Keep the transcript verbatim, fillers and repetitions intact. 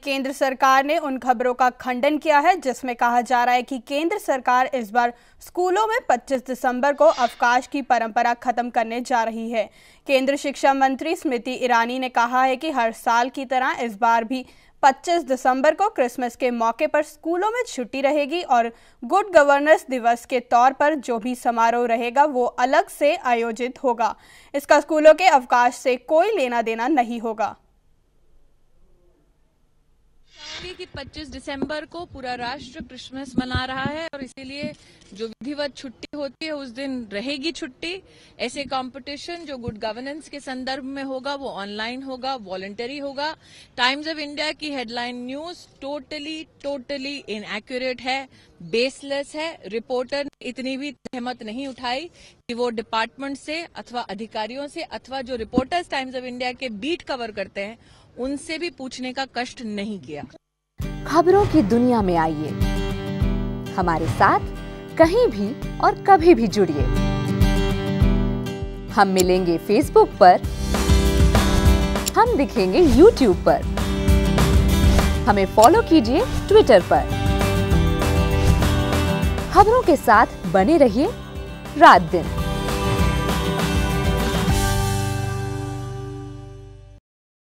केंद्र सरकार ने उन खबरों का खंडन किया है जिसमें कहा जा रहा है कि केंद्र सरकार इस बार स्कूलों में पच्चीस दिसंबर को अवकाश की परंपरा खत्म करने जा रही है। केंद्र शिक्षा मंत्री स्मृति ईरानी ने कहा है कि हर साल की तरह इस बार भी पच्चीस दिसंबर को क्रिसमस के मौके पर स्कूलों में छुट्टी रहेगी और गुड गवर्नेंस दिवस के तौर पर जो भी समारोह रहेगा वो अलग से आयोजित होगा। इसका स्कूलों के अवकाश से कोई लेना देना नहीं होगा। कि पच्चीस दिसंबर को पूरा राष्ट्र क्रिसमस मना रहा है और इसीलिए जो विधिवत छुट्टी होती है उस दिन रहेगी छुट्टी। ऐसे कंपटीशन जो गुड गवर्नेंस के संदर्भ में होगा वो ऑनलाइन होगा, वॉलंटरी होगा। टाइम्स ऑफ इंडिया की headline news totally totally inaccurate है, बेसलेस है। रिपोर्टर ने इतनी भी सहमत नहीं उठाई कि वो डिपार्टमेंट से अथवा अधिकारियों से अथवा जो रिपोर्टर्स टाइम्स ऑफ इंडिया के बीट कवर करते हैं उनसे भी पूछने का कष्ट नहीं किया। खबरों की दुनिया में आइए, हमारे साथ कहीं भी और कभी भी जुड़िए। हम मिलेंगे फेसबुक पर, हम दिखेंगे यूट्यूब पर, हमें फॉलो कीजिए ट्विटर पर। खबरों के साथ बने रहिए रात दिन।